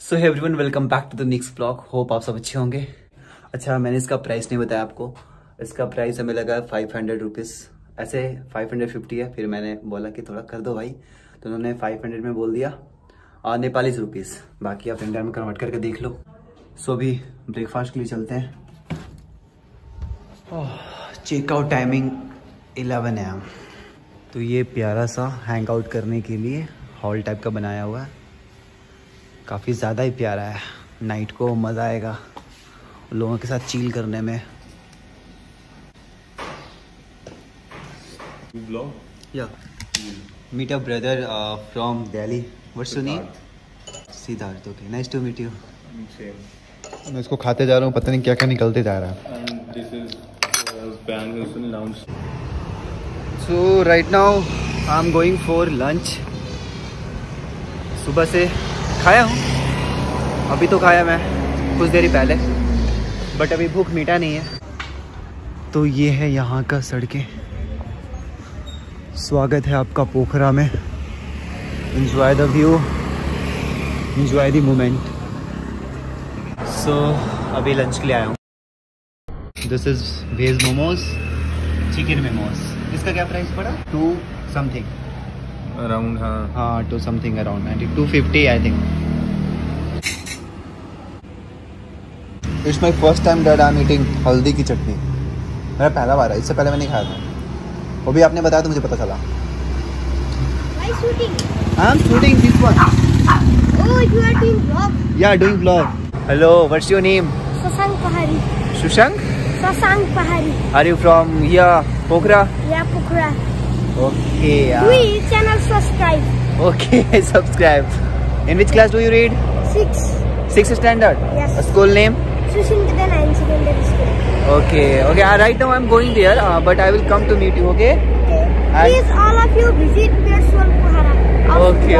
So hey everyone, welcome back to the next blog. Hope आप सब अच्छे होंगे। अच्छा, मैंने इसका प्राइस नहीं बताया आपको। इसका प्राइस हमें लगा 500 रुपीज़। ऐसे 550 है। फिर मैंने बोला कि थोड़ा कर दो भाई, तो उन्होंने 500 में बोल दिया और नेपाली रुपीज़। बाकी आप इंडिया में कन्वर्ट करके देख लो। सो अभी ब्रेकफास्ट के लिए चलते हैं। Checkout timing 11 AM। तो ये प्यारा सा हैंग आउट करने के लिए हॉल टाइप का बनाया हुआ है। काफ़ी ज़्यादा ही प्यारा है। नाइट को मज़ा आएगा लोगों के साथ चिल करने में। Yeah meet a brother from Delhi. What's your name? Siddharth. Okay, nice to meet you. मैं इसको खाते जा रहा हूँ, पता नहीं क्या क्या निकलते जा रहा है। So right now I am going for lunch. सुबह से खाया हूँ, अभी तो खाया मैं कुछ देर पहले, बट अभी भूख मिटा नहीं है। तो ये है यहाँ का सड़कें। स्वागत है आपका पोखरा में। Enjoy the view, enjoy the moment. So अभी लंच के लिए आया हूँ। This is veg momos, chicken momos. इसका क्या प्राइस पड़ा? 2 समथिंग अराउंड। हाँ 2 something around 250 I think. It's my first time that I am eating हल्दी की चटनी। मेरा पहला बार है, इससे पहले मैंने खाया था। वो भी आपने बताया तो मुझे पता चला। Why shooting? I am shooting this one. Oh, you are doing vlog. Yeah doing blog. Hello, what's your name? Sasank Pahari. Sushank. Sasank Pahari. Are you from here Pokhara? Yeah, Pokhara. Okay Please channel subscribe. Okay subscribe. In which class do you read? 6. 6th standard? Yes. School name? Sushinkadan and secondary school. Okay, right now I'm going there, but I will come to meet you, okay? Okay. And- Please all of you visit Perswal Pohara. Okay.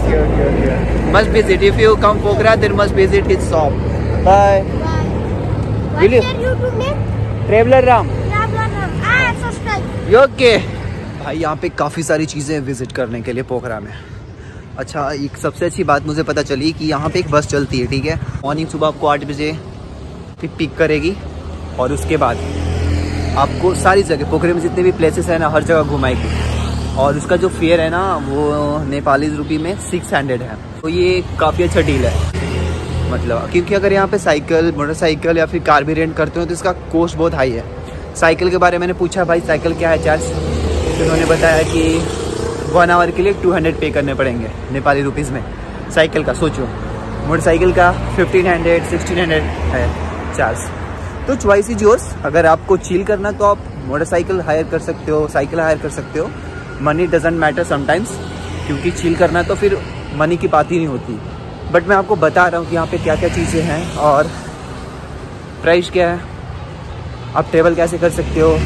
Must visit. If you come Pokhara, then must visit his shop. Bye. Bye. Will What's you- your YouTube name? Traveler Ram. Yeah, brother. Subscribe. Okay. भाई यहाँ पे काफ़ी सारी चीज़ें visit करने के लिए पोखरा में। अच्छा, एक सबसे अच्छी बात मुझे पता चली कि यहाँ पे एक बस चलती है, ठीक है। मॉर्निंग सुबह आपको 8 बजे पिक करेगी और उसके बाद आपको सारी जगह पोखरे में जितने भी प्लेसेस है ना, हर जगह घुमाएगी। और उसका जो फेयर है ना, वो नेपाली रुपी में 600 है। तो ये काफ़ी अच्छा डील है, मतलब क्योंकि अगर यहाँ पे साइकिल, मोटरसाइकिल या फिर कार भी रेंट करते हो तो इसका कॉस्ट बहुत हाई है। साइकिल के बारे में मैंने पूछा, भाई साइकिल क्या है चार्ज, तो उन्होंने बताया कि 1 आवर के लिए 200 पे करने पड़ेंगे नेपाली रुपीज़ में साइकिल का। सोचो, मोटरसाइकिल का 1500 1600 है चार्ज। तो चॉइस इज योर्स। अगर आपको चिल करना तो आप मोटरसाइकिल हायर कर सकते हो, साइकिल हायर कर सकते हो। मनी डजेंट मैटर समटाइम्स, क्योंकि चिल करना तो फिर मनी की बात ही नहीं होती। बट मैं आपको बता रहा हूँ कि यहाँ पे क्या क्या चीज़ें हैं और प्राइस क्या है, आप ट्रेवल कैसे कर सकते हो।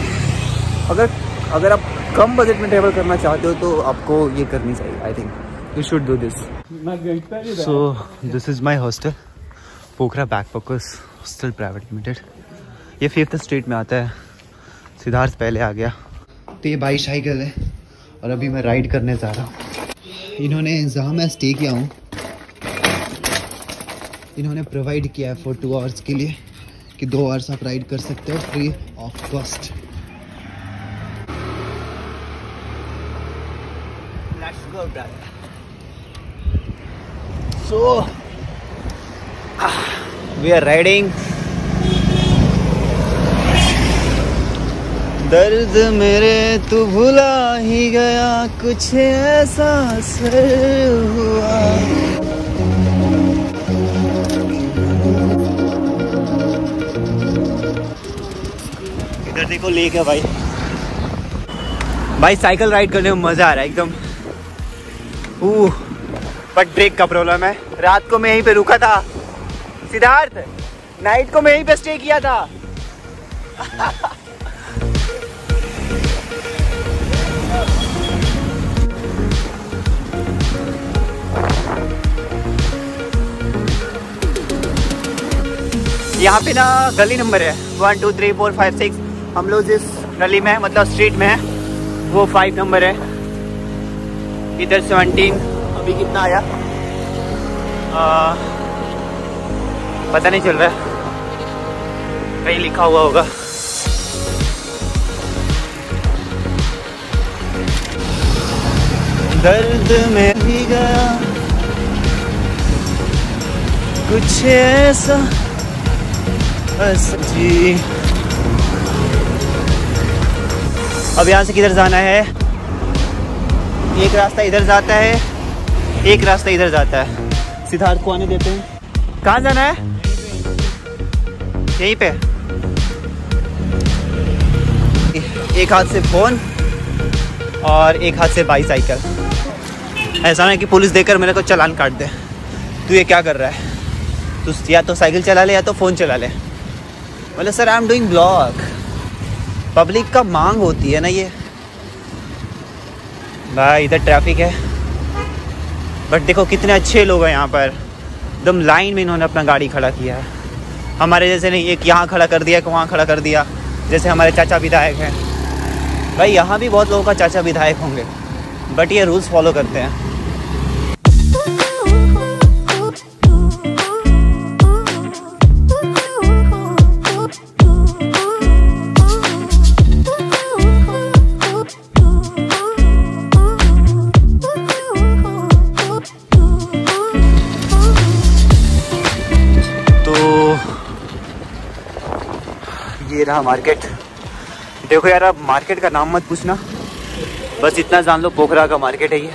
अगर आप कम बजट में ट्रेवल करना चाहते हो तो आपको ये करनी चाहिए। I think you should do this. So this is my hostel, Pokhara backpackers hostel private limited. ये 5th स्ट्रीट में आता है। सिद्धार्थ पहले आ गया। तो ये बाईसाइकिल है और अभी मैं राइड करने जा रहा हूँ। इन्होंने जहाँ मैं स्टे किया हूँ, इन्होंने प्रोवाइड किया है फॉर 2 आवर्स के लिए कि 2 आवर्स आप राइड कर सकते हो free of cost. Let's go, brother. So we are riding. दर्द मेरे तू भुला ही गया, कुछ ऐसा असर हुआ। इधर देखो लेक है भाई। साइकिल राइड करने में मजा आ रहा है एकदम। बट ब्रेक का प्रॉब्लम है। रात को मैं यहीं पे रुका था सिद्धार्थ, नाइट को मैं यहीं पे स्टे किया था। यहाँ पे ना गली नंबर है 1 2 3 4 5 6। हम लोग जिस गली में है, मतलब स्ट्रीट में है, वो 5 नंबर है। इधर 17। अभी कितना आया? पता नहीं चल रहा है, कहीं लिखा हुआ होगा। दर्द में भी गया कुछ ऐसा जी। अब यहाँ से किधर जाना है? एक रास्ता इधर जाता है, एक रास्ता इधर जाता है। सिद्धार्थ को आने देते हैं। कहाँ जाना है? यहीं पे। एक हाथ से फोन और एक हाथ से बाईसाइकिल। ऐसा ना कि पुलिस देखकर मेरे को चालान काट दे। तू ये क्या कर रहा है? तू या तो साइकिल चला ले या तो फ़ोन चला ले। बोले sir I am doing blog. Public का मांग होती है ना ये। भाई इधर ट्रैफिक है, बट देखो कितने अच्छे लोग हैं यहाँ पर। एकदम लाइन में इन्होंने अपना गाड़ी खड़ा किया है। हमारे जैसे नहीं एक यहाँ खड़ा कर दिया, एक वहाँ खड़ा कर दिया, जैसे हमारे चाचा विधायक हैं। भाई यहाँ भी बहुत लोगों का चाचा विधायक होंगे, बट ये रूल्स फॉलो करते हैं। ये रहा मार्केट। देखो यार, अब मार्केट का नाम मत पूछना, बस इतना जान लो पोखरा का मार्केट है ये।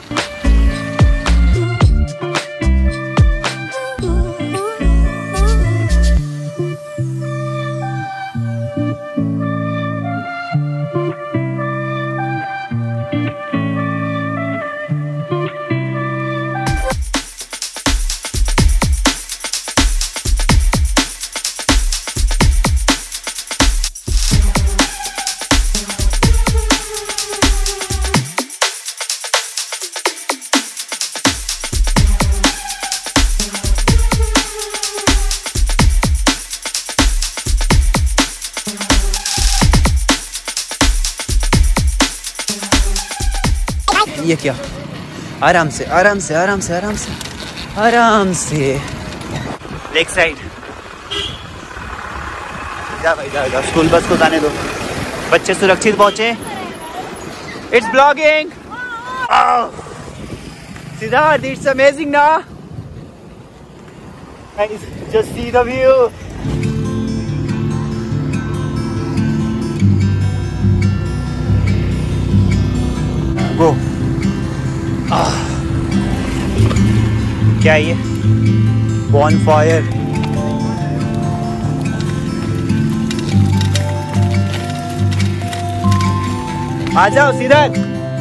ये क्या? आराम से आराम से आराम से आराम से आराम से। लेग साइड जा भाई, जा। स्कूल बस को जाने दो, बच्चे सुरक्षित पहुंचे। It's blogging. Siddharth, it's amazing ना। Just see the view. Go. क्या है ये? बॉनफायर। आ जाओ सिद्धार्थ।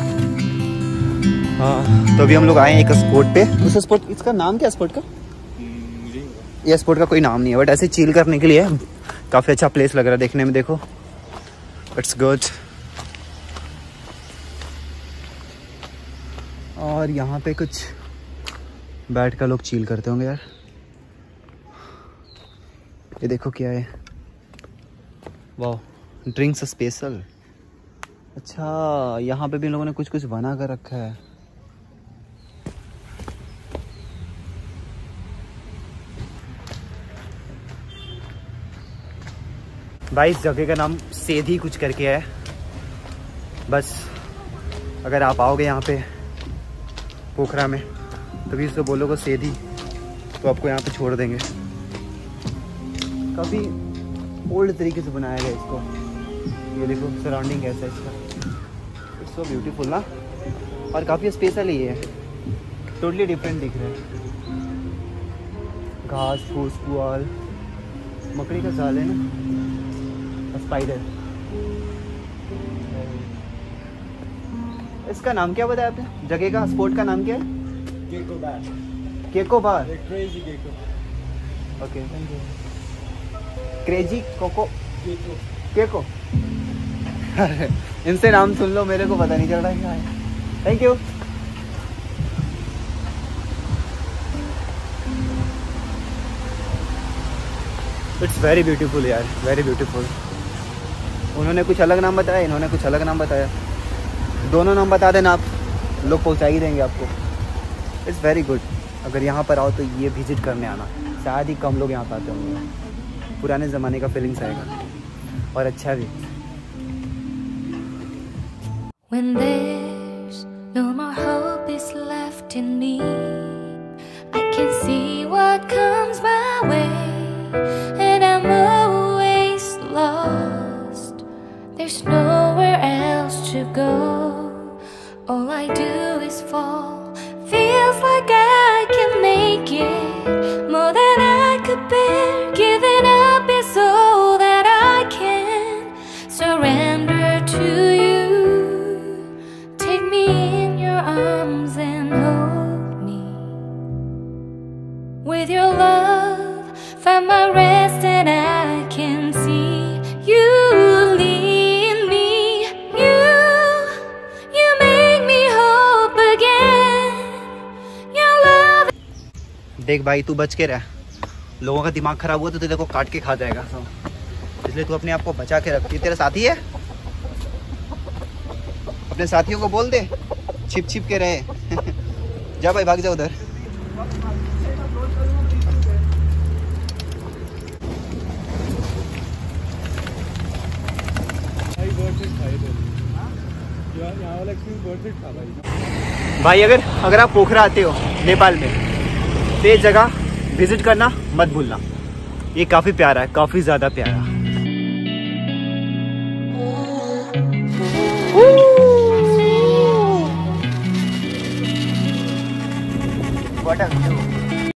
हाँ, तो अभी हम लोग आए हैं एक स्पॉट पे। उस स्पॉट, इसका नाम क्या स्पॉट का? ये स्पॉट का कोई नाम नहीं है, बट ऐसे चिल करने के लिए काफी अच्छा प्लेस लग रहा है देखने में। देखो, इट्स गुड। और यहाँ पे कुछ बैठ कर लोग चिल करते होंगे यार। ये देखो क्या है, वाह, ड्रिंक्स स्पेशल। अच्छा, यहाँ पे भी इन लोगों ने कुछ कुछ बना कर रखा है। भाई इस जगह का नाम सेधी कुछ करके है। बस अगर आप आओगे यहाँ पे पोखरा में, तभी इसको बोलोगे सेधी, तो आपको यहाँ पे छोड़ देंगे। काफ़ी ओल्ड तरीके से बनाया गया इसको। ये देखो सराउंडिंग कैसा है इसका, इट्स सो ब्यूटीफुल ना। और काफ़ी स्पेशल ही है, टोटली डिफरेंट दिख रहा है। घास फूस पुआल, मकड़ी का जाल है ना, स्पाइडर। इसका नाम क्या बताया आपने? जगह का, स्पोर्ट का नाम क्या है? Gecko bar. Gecko bar, crazy Gecko. Okay, thank you. Crazy Coco Gecko. इनसे नाम सुन लो, मेरे को पता नहीं चल रहा है क्या है। Thank you. It's very beautiful यार, वेरी ब्यूटीफुल। उन्होंने कुछ अलग नाम बताया, इन्होंने कुछ अलग नाम बताया। दोनों नाम बता देना आप, लोग पहुंचा ही देंगे आपको। It's very good. अगर यहाँ पर आओ तो ये विजिट करने आना। शायद ही कम लोग यहाँ पे आते होंगे। पुराने ज़माने का फीलिंग्स आएगा और अच्छा भी। When there's no more hope is left in me, I can see what comes my way, and I'm always lost. There's nowhere else to go. All I do is fall. Feels like I can make it more than I could bear. Giving up is all that I can surrender to you. Take me in your arms and hold me. With your love, find my rest, and I can see you lead me. You make me hope again. Your love. देख भाई, तू बच के रह। लोगों का दिमाग खराब हुआ तो तेरे को काट के खा जाएगा, इसलिए तू अपने आप को बचा के रख। ये तेरा साथी है, अपने साथियों को बोल दे छिप छिप के रहे। जा भाई, भाग जा उधर। भाई अगर आप पोखरा आते हो नेपाल में तो ये जगह विजिट करना मत भूलना। ये काफ़ी प्यारा है, काफ़ी ज़्यादा प्यारा। What a view.